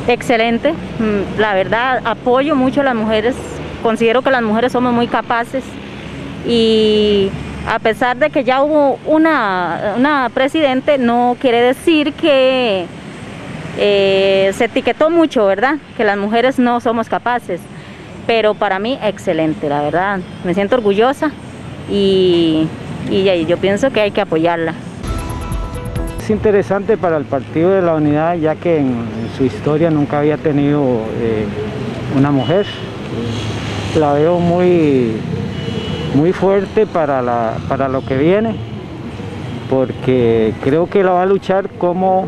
Excelente, la verdad apoyo mucho a las mujeres, considero que las mujeres somos muy capaces y a pesar de que ya hubo una presidente, no quiere decir que se etiquetó mucho, ¿verdad? Que las mujeres no somos capaces, pero para mí excelente, la verdad, me siento orgullosa y yo pienso que hay que apoyarla. Es interesante para el Partido de la Unidad, ya que en su historia nunca había tenido una mujer. La veo muy fuerte para lo que viene, porque creo que la va a luchar como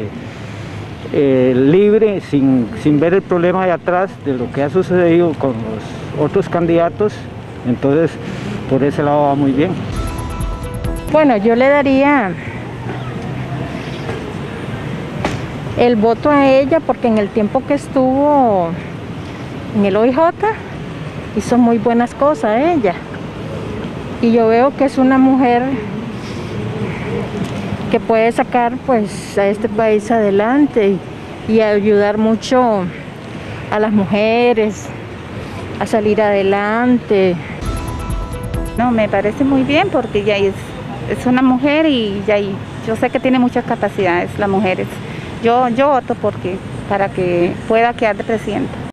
libre, sin ver el problema de atrás de lo que ha sucedido con los otros candidatos. Entonces, por ese lado va muy bien. Bueno, yo le daría el voto a ella porque en el tiempo que estuvo en el OIJ hizo muy buenas cosas ella, y yo veo que es una mujer que puede sacar pues a este país adelante y ayudar mucho a las mujeres a salir adelante. No, me parece muy bien porque ya es una mujer y yo sé que tiene muchas capacidades las mujeres. Yo voto para que pueda quedar de presidenta.